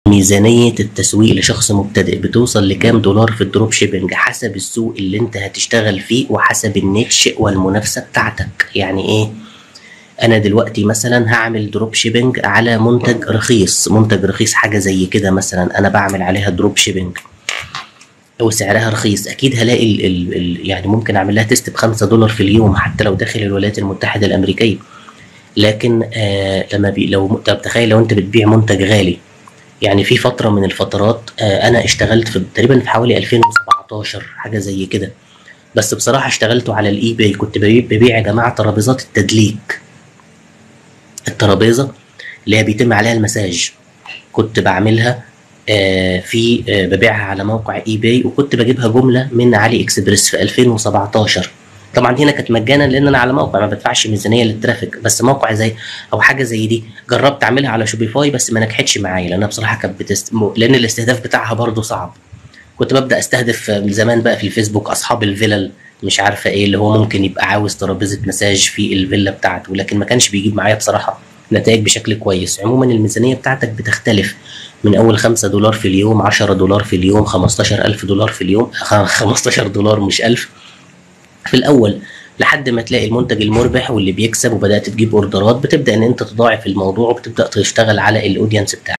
ميزانية التسويق لشخص مبتدئ بتوصل لكام دولار في الدروب شيبنج حسب السوق اللي انت هتشتغل فيه وحسب النيتش والمنافسة بتاعتك. يعني ايه؟ انا دلوقتي مثلا هعمل دروب شيبنج على منتج رخيص، حاجة زي كده مثلا انا بعمل عليها دروب شيبنج وسعرها رخيص، اكيد هلاقي يعني ممكن اعمل لها تيست ب5 دولار في اليوم حتى لو داخل الولايات المتحدة الامريكية. لكن لو طب تخيل لو انت بتبيع منتج غالي. يعني في فترة من الفترات أنا اشتغلت في تقريبا في حوالي 2017 حاجة زي كده، بس بصراحة اشتغلته على الإي باي. كنت ببيع يا جماعة ترابيزات التدليك، الترابيزة اللي هي بيتم عليها المساج، كنت بعملها في ببيعها على موقع إي باي، وكنت بجيبها جملة من علي إكسبريس في 2017. طبعا هنا كانت مجانا لان انا على موقع ما بدفعش ميزانيه للترافيك، بس موقع زي او حاجه زي دي جربت اعملها على شوبيفاي بس ما نجحتش معايا، لانها بصراحه كانت لان الاستهداف بتاعها برضو صعب. كنت ببدا استهدف من زمان بقى في الفيسبوك اصحاب الفلل، مش عارفه ايه، اللي هو ممكن يبقى عاوز ترابيزه مساج في الفيلا بتاعته، لكن ما كانش بيجيب معايا بصراحه نتائج بشكل كويس. عموما الميزانيه بتاعتك بتختلف من اول 5 دولار في اليوم، 10 دولار في اليوم، 15,000 دولار في اليوم 15 دولار مش 1000 في الاول، لحد ما تلاقي المنتج المربح واللي بيكسب وبدات تجيب اوردرات، بتبدا ان انت تضاعف الموضوع وبتبدا تشتغل على الاودينس بتاعك.